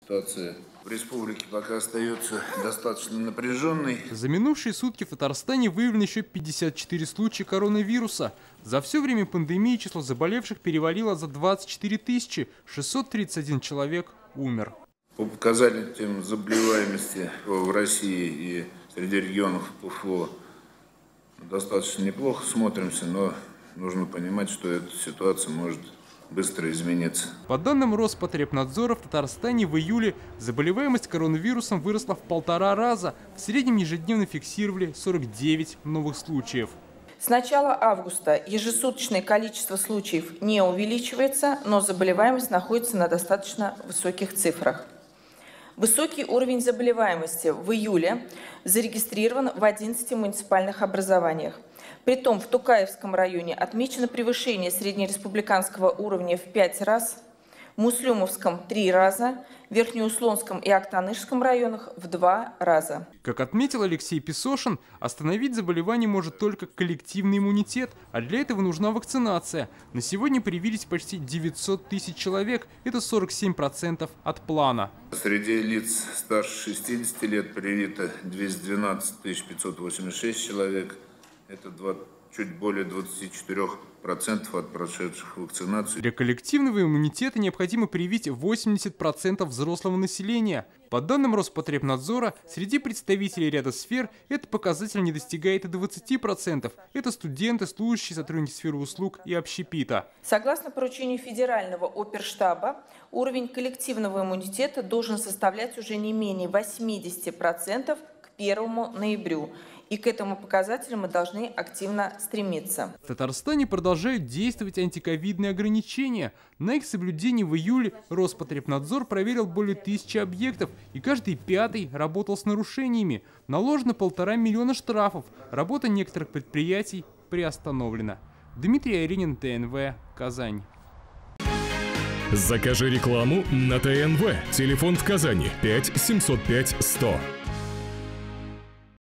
Ситуация в республике пока остается достаточно напряженной. За минувшие сутки в Татарстане выявлено еще 54 случая коронавируса. За все время пандемии число заболевших перевалило за 24 тысячи. 631 человек умер. По показателям заболеваемости в России и среди регионов ПФО достаточно неплохо смотримся, но нужно понимать, что эта ситуация может быстро измениться. По данным Роспотребнадзора, в Татарстане в июле заболеваемость коронавирусом выросла в 1,5 раза. В среднем ежедневно фиксировали 49 новых случаев. С начала августа ежесуточное количество случаев не увеличивается, но заболеваемость находится на достаточно высоких цифрах. Высокий уровень заболеваемости в июле зарегистрирован в 11 муниципальных образованиях. Притом в Тукаевском районе отмечено превышение среднереспубликанского уровня в 5 раз, в Муслюмовском – 3 раза, в Верхнеуслонском и Актанышском районах в 2 раза. Как отметил Алексей Песошин, остановить заболевание может только коллективный иммунитет, а для этого нужна вакцинация. На сегодня привились почти 900 тысяч человек, это 47% от плана. Среди лиц старше 60 лет привито 212 586 человек, это чуть более 24% от прошедших вакцинацию. Для коллективного иммунитета необходимо привить 80% взрослого населения. По данным Роспотребнадзора, среди представителей ряда сфер этот показатель не достигает и 20%. Это студенты, служащие, сотрудники сферы услуг и общепита. Согласно поручению федерального оперштаба, уровень коллективного иммунитета должен составлять уже не менее 80% к 1 ноября. И к этому показателю мы должны активно стремиться. В Татарстане продолжают действовать антиковидные ограничения. На их соблюдение в июле Роспотребнадзор проверил более 1000 объектов, и каждый 5-й работал с нарушениями. Наложено 1,5 миллиона штрафов. Работа некоторых предприятий приостановлена. Дмитрий Айринин, ТНВ, Казань. Закажи рекламу на ТНВ. Телефон в Казани 5 705 100.